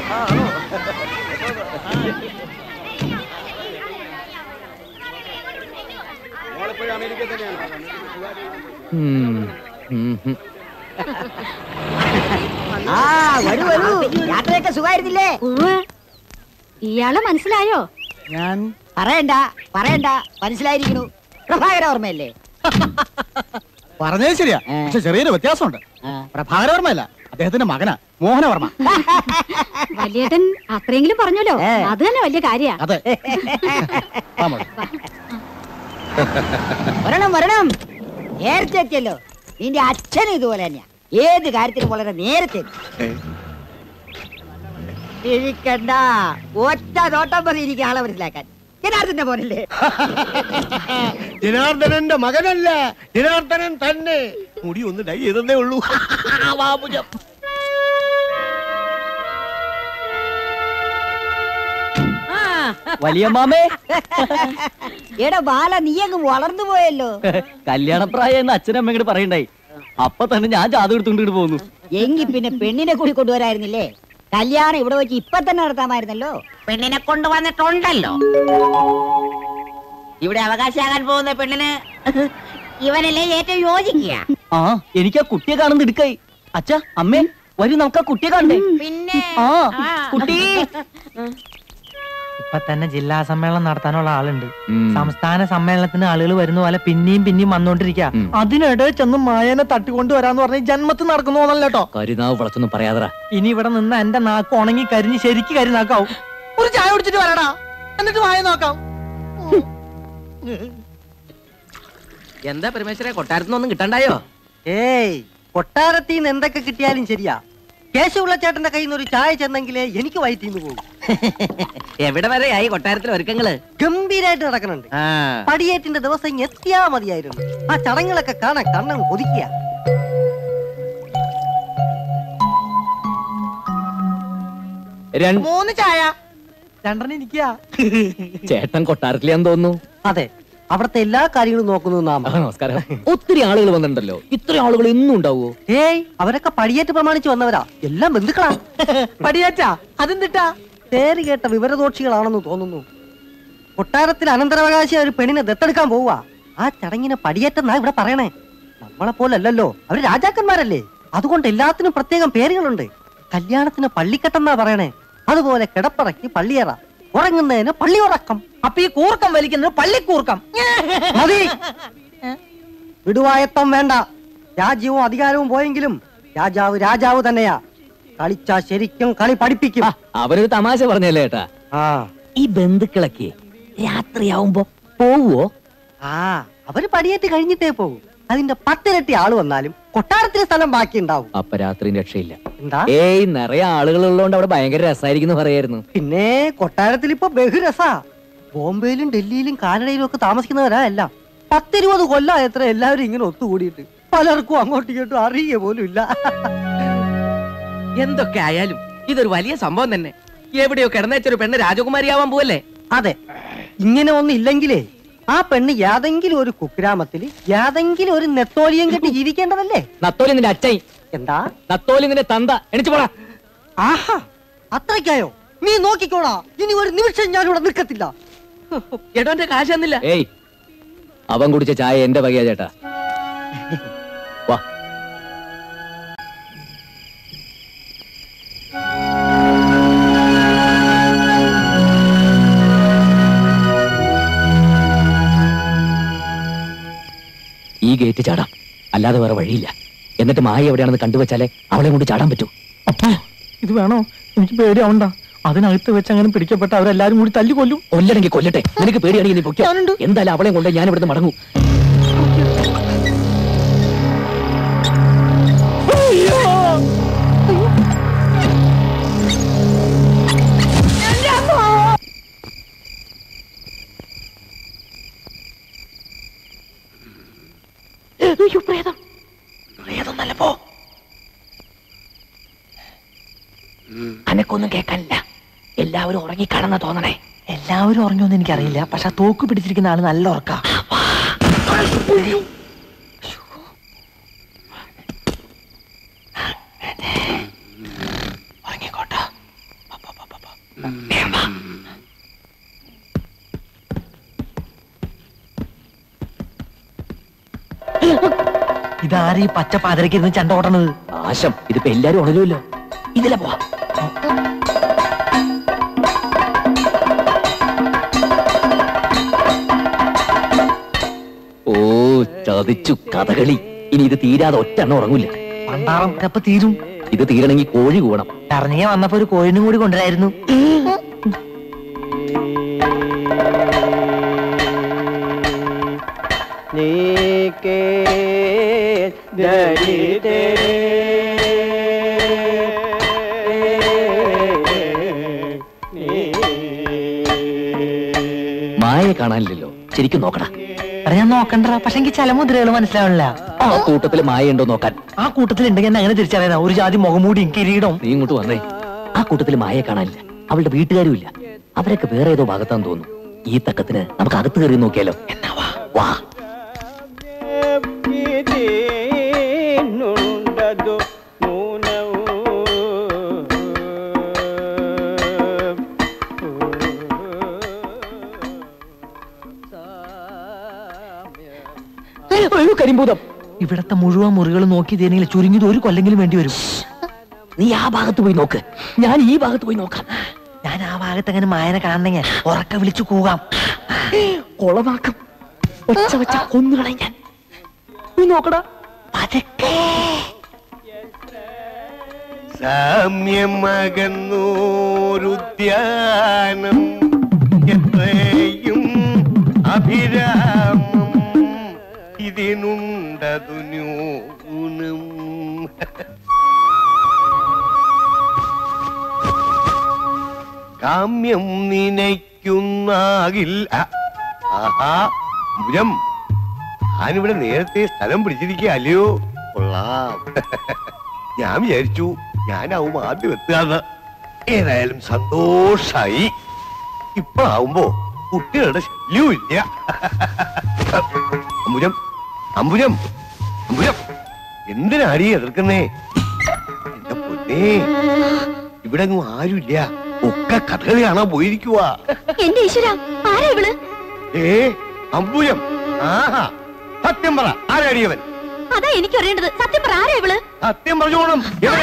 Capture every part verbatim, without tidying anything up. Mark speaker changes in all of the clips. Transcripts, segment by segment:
Speaker 1: യാത്രയൊക്കെ സുഖമായിരുന്നില്ലേ?
Speaker 2: ഇയാളെ മനസ്സിലായോ?
Speaker 1: ഞാൻ പറയണ്ട പറയണ്ട മനസ്സിലായിരിക്കണു. പ്രഭാകര ഓർമ്മയല്ലേ?
Speaker 3: പറഞ്ഞത് ശരിയാ, പക്ഷെ ചെറിയൊരു വ്യത്യാസമുണ്ട്. പ്രഭാകര ഓർമ്മയല്ല, അദ്ദേഹത്തിന്റെ മകനാ മോഹനവർമ്മ.
Speaker 2: വലിയേട്ടൻ അത്രയെങ്കിലും പറഞ്ഞല്ലോ, അത് തന്നെ വലിയ കാര്യ.
Speaker 3: അതെ,
Speaker 1: വരണം വരണം. നേരത്തെ എത്തിയല്ലോ. നിന്റെ അച്ഛനും ഇതുപോലെ തന്നെയാ, ഏത് കാര്യത്തിനും വളരെ നേരത്തെ. ഇരിക്കണ്ട, ഒറ്റ നോട്ടം മതി എനിക്ക് ആളെ മനസ്സിലാക്കാൻ. ജനാർദ്ദന്റെ മോനല്ലേ?
Speaker 4: ജനാർദ്ദനന്റെ മകനല്ല, ജനാർദ്ദനൻ തന്നെ. മുടി ഒന്ന് ഡൈ ചെയ്തേ ഉള്ളൂ.
Speaker 5: വലിയ മാമേ.
Speaker 1: എടാ ബാല, നീ അങ്ങ് വളർന്നു പോയല്ലോ.
Speaker 5: കല്യാണപ്രായം എന്ന് അച്ഛനമ്മ ഇങ്ങോട്ട് പറയണ്ടായി. അപ്പൊ തന്നെ ഞാൻ ജാതകം എടുത്തുകൊണ്ട് പോകുന്നു.
Speaker 1: എങ്കി പിന്നെ പെണ്ണിനെ കൂടി കൊണ്ടുവരായിരുന്നില്ലേ? കല്യാണം ഇവിടെ വെച്ച് ഇപ്പൊ തന്നെ നടത്താമായിരുന്നല്ലോ.
Speaker 6: പെണ്ണിനെ കൊണ്ടുവന്നിട്ടുണ്ടല്ലോ. ഇവിടെ അവകാശമാകാൻ പോകുന്ന പെണ്ണിന് ഇവനല്ലേ ഏറ്റവും യോജിക്കുക.
Speaker 5: ആ, എനിക്ക് ആ കുട്ടിയെ കാണുന്നത് എടുക്കായി. അച്ഛാ, അമ്മേ, വരും നമുക്ക് ആ കുട്ടിയെ കാണണ്ടേ?
Speaker 6: പിന്നെ
Speaker 5: ആ കുട്ടി
Speaker 7: ഇപ്പൊ തന്നെ ജില്ലാ സമ്മേളനം നടത്താനുള്ള ആളുണ്ട്. സംസ്ഥാന സമ്മേളനത്തിന് ആളുകൾ വരുന്ന പോലെ പിന്നെയും പിന്നെയും വന്നോണ്ടിരിക്കുക. അതിനിടെ ചെന്ന് മായനെ തട്ടിക്കൊണ്ട് വരാന്ന് പറഞ്ഞ ജന്മത്തിൽ നടക്കുന്നു കേട്ടോ.
Speaker 5: കരുനാവ് വളച്ചൊന്നും പറയാതറ.
Speaker 7: ഇനി ഇവിടെ നിന്ന് എന്റെ നാക്ക് ഉണങ്ങി കരിഞ്ഞ് ശരിക്ക് കരിനാക്കാവും. ഒരു ചായ കുടിച്ചിട്ട് വരടാ, എന്നിട്ട് മായ നോക്കാം.
Speaker 6: എന്താ പരമേശ്വര, കൊട്ടാരത്തിനൊന്നും കിട്ടണ്ടായോ?
Speaker 8: ഏയ്, കൊട്ടാരത്തിൽ നിന്ന് എന്തൊക്കെ കിട്ടിയാലും ശരിയാ, കേശവുള്ള ചേട്ടന്റെ കയ്യിൽ നിന്ന് ഒരു ചായ ചെന്നെങ്കിലേ എനിക്ക് വയറ്റിന്ന് പോകും.
Speaker 6: എവിടെ വരെയായി കൊട്ടാരത്തിലെ ഒരുക്കങ്ങള്?
Speaker 8: ഗംഭീരായിട്ട് നടക്കുന്നുണ്ട്. പടിയേറ്റിന്റെ ദിവസം എത്തിയാ മതിയായിരുന്നു. ആ ചടങ്ങുകളൊക്കെ കാണാൻ കണ്ണം കൊതിക്കുക.
Speaker 7: മൂന്ന് ചായ, രണ്ടെണ്ണം ഇരിക്കുക.
Speaker 5: ചേട്ടൻ കൊട്ടാരത്തിലാന്ന് തോന്നുന്നു.
Speaker 8: അതെ, അവിടത്തെ എല്ലാ കാര്യങ്ങളും നോക്കുന്നു നാം.
Speaker 5: നമസ്കാരം. ഒത്തിരി ആളുകൾ വന്നിട്ടുണ്ടല്ലോ. ഇത്ര ആളുകൾ എന്നും ഉണ്ടാവോ?
Speaker 8: ഏയ്, അവരൊക്കെ പടിയേറ്റ് പ്രമാണിച്ച് വന്നവരാ. എല്ലാം ബന്ധുക്കളാ.
Speaker 7: പടിയേറ്റാ? അതെന്തിട്ടാ?
Speaker 8: പേര് കേട്ട വിവരദോക്ഷികളാണെന്ന് തോന്നുന്നു. കൊട്ടാരത്തിൽ അനന്തരാവകാശി ഒരു പെണ്ണിനെ ദത്തെടുക്കാൻ പോവുക. ആ ചടങ്ങിനെ പടിയേറ്റെന്നാ ഇവിടെ പറയണേ. നമ്മളെ പോലല്ലോ, അവര് രാജാക്കന്മാരല്ലേ. അതുകൊണ്ട് എല്ലാത്തിനും പ്രത്യേകം പേരുകളുണ്ട്. കല്യാണത്തിന് പള്ളിക്കെട്ടെന്നാ പറയണേ. അതുപോലെ കിടപ്പറയ്ക്ക് പള്ളിയറ, ഉറങ്ങുന്നതിന് പള്ളി ഉറക്കം.
Speaker 7: അപ്പൊ ഈ കൂർക്കം വലിക്കുന്നത് പള്ളിക്കൂർക്കം.
Speaker 8: മതി, വിടുവായത്തം വേണ്ട. രാജ്യവും അധികാരവും പോയെങ്കിലും രാജാവ് രാജാവ് തന്നെയാ. കളിച്ചാ ശരിക്കും കളി പഠിപ്പിക്കും.
Speaker 5: അവരൊരു തമാശ പറഞ്ഞല്ലേ ഏട്ടാ.
Speaker 8: ആ,
Speaker 5: ഈ ബന്ധുക്കളൊക്കെ രാത്രിയാവുമ്പോ പോവോ?
Speaker 8: ആ, അവര് പടിയേറ്റ് കഴിഞ്ഞിട്ടേ പോകും. അതിന്റെ പത്തിരട്ടി ആള് വന്നാലും കൊട്ടാരത്തിലെ സ്ഥലം ബാക്കി ഉണ്ടാവും.
Speaker 5: അപ്പൊ രാത്രി രക്ഷയില്ല.
Speaker 8: എന്താ?
Speaker 5: ഏയ്, നിറയെ ആളുകൾ ഉള്ളതുകൊണ്ട് അവിടെ ഭയങ്കര രസമായിരിക്കും പറയായിരുന്നു.
Speaker 8: പിന്നെ കൊട്ടാരത്തിൽ ഇപ്പൊ ബഹുരസാ. ബോംബെയിലും ഡൽഹിയിലും കാനഡയിലും ഒക്കെ താമസിക്കുന്നവരാ എല്ലാം. പത്തിരുപത് കൊല്ലം എത്ര എല്ലാവരും ഇങ്ങനെ ഒത്തുകൂടിയിട്ട് പലർക്കും അങ്ങോട്ടും ഇങ്ങോട്ടും അറിയുക പോലും ഇല്ല.
Speaker 6: എന്തൊക്കെ ആയാലും ഇതൊരു വലിയ സംഭവം തന്നെ. എവിടെയോ കിടന്നേച്ചൊരു പെണ്ണ് രാജകുമാരിയാവാൻ പോവല്ലേ?
Speaker 8: അതെ, ഇങ്ങനെ ഒന്നും ഇല്ലെങ്കിലേ ആ പെണ്ണ് യാതെങ്കിലും ഒരു കുഗ്രാമത്തിൽ യാതെങ്കിലും ഒരു നെത്തോലിയും കെട്ടി ജീവിക്കേണ്ടതല്ലേ?
Speaker 5: നത്തോലി നിന്റെ അച്ഛൻ.
Speaker 8: എന്താ?
Speaker 5: നത്തോലി നിന്റെ തന്ത. എണിച്ചു പോടാ.
Speaker 8: ആഹാ, അത്രയ്ക്കായോ? നീ നോക്കിക്കോടാ, ഇനി ഒരു നിമിഷം ഞാൻ ഇവിടെ നിൽക്കത്തില്ല.
Speaker 6: എടോന്റെ കാശ് തന്നില്ല.
Speaker 5: ഏയ്, അവൻ കുടിച്ച ചായ എന്റെ വകയാ ചേട്ടാ. വാ. ഈ ഗേറ്റ് ചാടാം, അല്ലാതെ വേറെ വഴിയില്ല. എന്നിട്ട് മായ എവിടെയാണെന്ന് കണ്ടുവച്ചാലേ അവളെ കൊണ്ട് ചാടാൻ പറ്റൂ.
Speaker 7: അപ്പ ഇത് വേണോ? എനിക്ക് പേടിയാവണ്ട. അതിനകത്ത് വെച്ച് അങ്ങനെ പിടിക്കപ്പെട്ട അവരെല്ലാരും കൂടി തല്ലി കൊല്ലും.
Speaker 5: കൊല്ലണെങ്കിൽ കൊല്ലട്ടെ, നിനക്ക് പേടിയാണെങ്കിൽ നീ പൊയ്ക്കോ. എന്തായാലും അവളെ കൊണ്ട് ഞാൻ ഇവിടുന്ന് മടങ്ങും.
Speaker 6: പ്രേതം പ്രേതം നല്ല പോ. അനക്കൊന്നും കേൾക്കാനില്ല. എല്ലാവരും ഉറങ്ങിക്കാണെന്ന് തോന്നണേ.
Speaker 7: എല്ലാവരും ഉറങ്ങുമെന്ന് എനിക്കറിയില്ല, പക്ഷെ തോക്ക് പിടിച്ചിരിക്കുന്ന ആള് നല്ല ഉറക്കാ.
Speaker 6: ഉറങ്ങിക്കോട്ടോ.
Speaker 7: ഇതാരീ പച്ച പാതിരക്ക് ഇരുന്ന് ചണ്ട ഓട്ടണത്?
Speaker 5: ആശം, ഇതിപ്പോ എല്ലാരും ഉണരുമല്ലോ. ഇതിലെ പോവാ. ഓ ചതിച്ചു കഥകളി. ഇനി ഇത് തീരാതെ ഒറ്റെണ്ണം ഉറങ്ങൂല.
Speaker 7: പണ്ടാറം എപ്പ തീരും?
Speaker 5: ഇത് തീരണമെങ്കിൽ കോഴി കൂടണം.
Speaker 7: ഇറങ്ങിയ വന്നപ്പോ ഒരു കോഴിനും കൂടി കൊണ്ടുവരായിരുന്നു.
Speaker 5: മായയെ കാണാനില്ലല്ലോ, ശരിക്കും നോക്കടാ.
Speaker 7: ഞാൻ നോക്കണ്ട, പക്ഷെ എനിക്ക് ചില മുദ്രകൾ മനസ്സിലാവണില്ല.
Speaker 5: ആ കൂട്ടത്തില് മായ ഉണ്ടോ നോക്കാൻ.
Speaker 7: ആ കൂട്ടത്തിലുണ്ടെങ്കിൽ അങ്ങനെ തിരിച്ചറിയാനാ. ഒരു ജാതി മുഖംമൂടി കിരീടം.
Speaker 5: നീ ഇങ്ങോട്ട് വന്നേ. ആ കൂട്ടത്തില് മായയെ കാണാനില്ല, അവളുടെ വീട്ടുകാരും ഇല്ല. അവരൊക്കെ വേറെ ഏതോ ഭാഗത്താന്ന് തോന്നുന്നു. ഈ തക്കത്തിന് നമുക്ക് അകത്ത് കയറി നോക്കിയാലോ? എന്നാ വാ വാ. കരിമ്പൂതം.
Speaker 7: ഇവിടത്തെ മുഴുവൻ മുറികൾ നോക്കി തേനെങ്കിൽ ചുരുങ്ങിയത് ഒരു കൊല്ലെങ്കിലും വേണ്ടി വരും.
Speaker 5: നീ ആ ഭാഗത്ത് പോയി നോക്ക്, ഞാൻ ഈ ഭാഗത്ത് പോയി നോക്കാം.
Speaker 7: ഞാൻ ആ ഭാഗത്ത് അങ്ങനെ മായനെ കാണണമെങ്കിൽ ഉറക്കെ വിളിച്ചു കൂകാം.
Speaker 5: കൊളവാക്കം ഒച്ച വെച്ച കൊന്നുകളെ ഞാൻ. നീ നോക്കടാ.
Speaker 4: സാമ്യമകന്നൂരുദ്യാനം എത്രയും അഭിരാമം ഇതിനുണ്ടതു ന്യൂനം. കാമ്യം നിനയ്ക്കുന്നാകിൽ. ആഹാ ഭുജം, ഞാനിവിടെ നേരത്തെ സ്ഥലം പിടിച്ചിരിക്കുക അല്ലയോ? കൊള്ളാം. ഞാൻ വിചാരിച്ചു ഞാനാവും ആദ്യം എത്തുകയെന്ന്. ഏതായാലും സന്തോഷായി. ഇപ്പോഴാവുമ്പോ കുട്ടികളുടെ ശല്യവും ഇല്ല. അമ്പുജം അമ്പുജം അമ്പുജം, എന്തിനാടി എതിർക്കുന്നേ? എന്റെ പൊന്നേ, ഇവിടെ ഒന്നും ആരുമില്ല, ഒക്കെ കഥകളി കാണാൻ പോയിരിക്കുക.
Speaker 2: എന്റെ ഈശ്വര, ആരാ ഇവള്?
Speaker 4: ഏ അമ്പുജം, ആഹാ സത്യം പറ, ആരാടിയവൻ?
Speaker 2: അതാ എനിക്ക് അറിയേണ്ടത്. സത്യം പറ, ആരാ ഇവള്?
Speaker 4: സത്യം പറഞ്ഞോണം. അവിടെ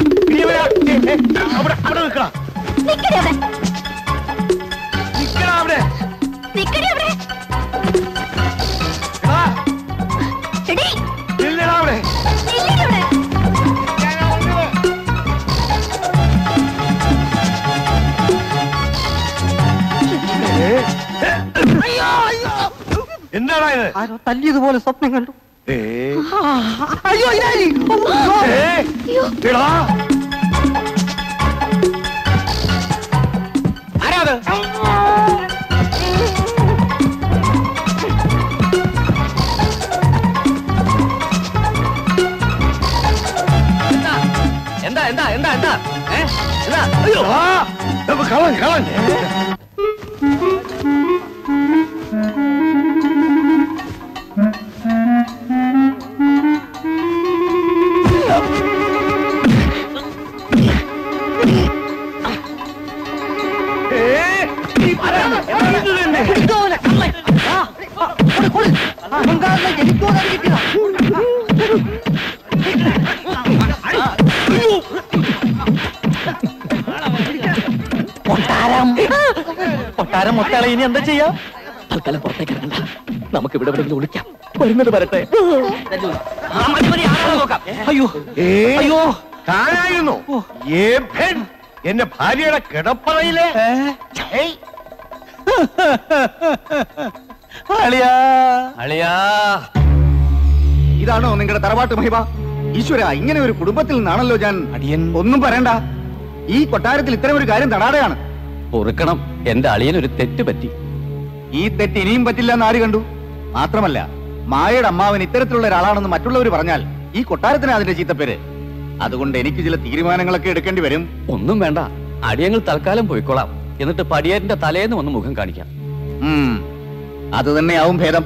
Speaker 4: അവിടെ നിൽക്കണം.
Speaker 2: നിക്കടി അവിടെ.
Speaker 4: നിക്കണം അവിടെ.
Speaker 2: നിക്കടി അവിടെ. എടീ,
Speaker 4: നില്ലടാ അവിടെ.
Speaker 2: നില്ലടി അവിടെ.
Speaker 4: എന്താടാ ഇത്?
Speaker 8: ആരോ തല്ലിയതുപോലെ സ്വപ്നം കണ്ടു.
Speaker 4: അയ്യോ ആരാത്?
Speaker 6: എന്താ എന്താ എന്താ എന്താ എന്താ?
Speaker 4: അയ്യോ കളൻ കളൻ.
Speaker 7: കൊട്ടാരം മൊത്തം ഇനി എന്താ ചെയ്യാ?
Speaker 5: തൽക്കാലം പുറത്തേക്ക് ഇറങ്ങണ്ട, നമുക്ക് ഇവിടെ എവിടെയെങ്കിലും ഒളിക്കാം. വരുന്നത് വരട്ടെ.
Speaker 7: അയ്യോ
Speaker 4: അയ്യോ താനായിരുന്നു എന്റെ ഭാര്യയുടെ കിടപ്പറയിലെ.
Speaker 3: ഇതാണോ നിങ്ങളുടെ തറവാട്ട് മഹിമ? ഈശ്വര, ഇങ്ങനെ ഒരു കുടുംബത്തിൽ നിന്നാണല്ലോ ഞാൻ. അടിയൻ ഒന്നും പറയണ്ട. ഈ കൊട്ടാരത്തിൽ ഇത്തരം ഒരു കാര്യം തടാടെയാണ്.
Speaker 5: പൊറുക്കണം, എന്റെ അളിയനൊരു തെറ്റ് പറ്റി.
Speaker 3: ഈ തെറ്റ് ഇനിയും പറ്റില്ല എന്ന് ആര് കണ്ടു? മാത്രമല്ല, മായയുടെ അമ്മാവൻ ഇത്തരത്തിലുള്ള ഒരാളാണെന്ന് മറ്റുള്ളവർ പറഞ്ഞാൽ ഈ കൊട്ടാരത്തിന് അതിന്റെ ചീത്തപ്പേര്. അതുകൊണ്ട് എനിക്ക് ചില തീരുമാനങ്ങളൊക്കെ എടുക്കേണ്ടി വരും.
Speaker 5: ഒന്നും വേണ്ട, അടിയങ്ങൾ തൽക്കാലം പോയിക്കോളാം. എന്നിട്ട് പടിയേറ്റിന്റെ തലേന്ന് ഒന്ന് മുഖം കാണിക്കാം.
Speaker 3: അത് തന്നെയാവും ഭേദം.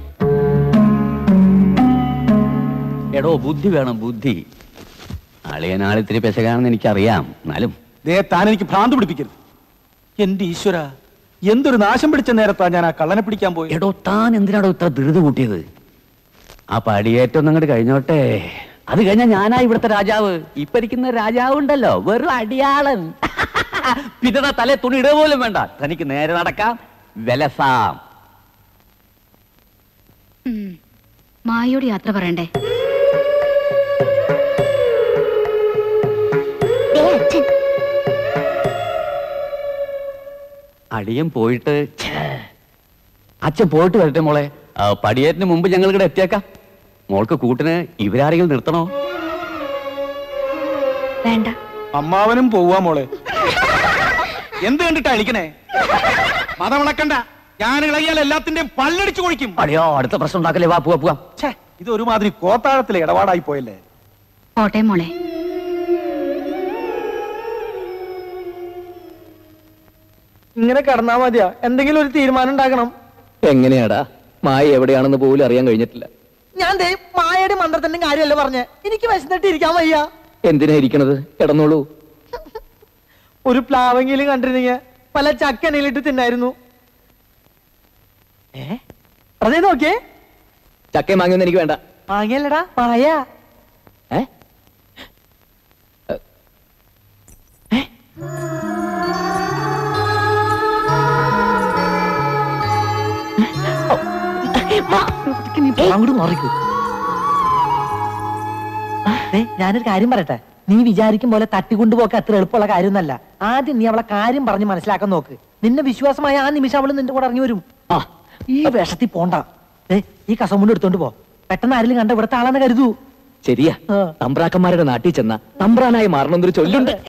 Speaker 5: എടോ, ബുദ്ധി വേണം, ബുദ്ധി. അളിയനാളിത്തിരി പെശകാണെന്ന് എനിക്കറിയാം. എന്നാലും
Speaker 3: താൻ എനിക്ക് ഭ്രാന്ത് പിടിപ്പിക്കരുത്. എന്റെ ഈശ്വര, എന്തൊരു നാശം പിടിച്ച നേരത്താ ഞാൻ ആ കള്ളനെ പിടിക്കാൻ പോയി.
Speaker 5: എടോ, താൻ എന്തിനാടോ ഇത്ര ധൃതി കൂട്ടിയത്? ആ പടിയേറ്റം അങ്ങോട്ട് കഴിഞ്ഞോട്ടെ. അത് കഴിഞ്ഞാൽ ഞാനാ ഇവിടുത്തെ രാജാവ്. ഇപ്പൊ ഇരിക്കുന്ന രാജാവ് ഉണ്ടല്ലോ, വെറും അടിയാളൻ. പിന്നെ തലേ തുണി ഇടുക പോലും വേണ്ട, തനിക്ക് നേരെ നടക്കാം, വിലസാം.
Speaker 2: മായയോട് യാത്ര പറയണ്ടേ?
Speaker 5: അടിയൻ പോയിട്ട് അച്ഛൻ പോയിട്ട് വരട്ടെ മോളെ. പടിയേറ്റിന് മുമ്പ് ഞങ്ങൾ ഇവിടെ എത്തിയേക്കാം. മോൾക്ക് കൂട്ടിന് ഇവരാരെങ്കിലും നിർത്തണോ?
Speaker 2: വേണ്ട.
Speaker 3: അമ്മാവനും പോവാ മോളെ. എന്ത് കണ്ടിട്ടാ അടിക്കണേ? മതമണക്കണ്ട, ഞാൻ ഇളകിയാൽ എല്ലാത്തിന്റെയും പല്ലടിച്ചു കുഴിക്കും.
Speaker 5: അടിയോ, അടുത്ത പ്രശ്നം ഉണ്ടാക്കല്ലേ. വാ പോവാ പോവാ.
Speaker 3: ഇത് ഒരുമാതിരി കോത്താഴത്തിലെ ഇടപാടായി പോയല്ലേ.
Speaker 2: പോട്ടെ മോളെ.
Speaker 7: ഇങ്ങനെ കിടന്നാ മതിയാ? എന്തെങ്കിലും ഒരു തീരുമാനം ഉണ്ടാക്കണം.
Speaker 5: എങ്ങനെയാടാ? മായ എവിടെയാണെന്ന് പോലും അറിയാൻ കഴിഞ്ഞിട്ടില്ല.
Speaker 7: ഞാൻ ദേ മായയുടെ മന്ത്രത്തിന്റെ കാര്യമല്ല പറഞ്ഞേ. എനിക്ക് വിശന്നിട്ട് ഇരിക്കാൻ വയ്യ.
Speaker 5: എന്തിനാ ഇരിക്കണത്? കിടന്നോളൂ.
Speaker 7: ഒരു പ്ലാവെങ്കിലും കണ്ടിരുന്നെങ്കിൽ പല ചക്കനയിലിട്ട് തിന്നായിരുന്നു. ഏ അതേ നോക്കിയേ.
Speaker 5: ചക്കയും മാങ്ങിയൊന്നും എനിക്ക് വേണ്ട.
Speaker 7: മാങ്ങിയല്ലടാ, മായ.
Speaker 5: ഏ
Speaker 7: അങ്ങോട്ട് മാറിക്കൂ. ഞാനൊരു കാര്യം പറയട്ടെ. നീ വിചാരിക്കും പോലെ തട്ടിക്കൊണ്ടുപോക്കെ അത്ര എളുപ്പമുള്ള കാര്യമൊന്നല്ല. ആദ്യം നീ അവളെ കാര്യം പറഞ്ഞ് മനസ്സിലാക്കാൻ നോക്ക്. നിന്നെ വിശ്വാസമായ ആ നിമിഷം അവള് നിന്റെ കൂടെ ഇറങ്ങി വരും. ആ ഈ വേഷത്തിൽ പോണ്ട. ഈ കസമുണ്ട് എടുത്തോണ്ട് പോ. പെട്ടെന്ന് ആരെങ്കിലും കണ്ട ഇവിടുത്തെ ആളാന്ന് കരുതൂ.
Speaker 5: ശരിയാ, തമ്പ്രാക്കന്മാരുടെ നാട്ടിൽ ചെന്ന തമ്പ്രാനായി മാറണമെന്നൊരു ചൊല്ലുണ്ട്.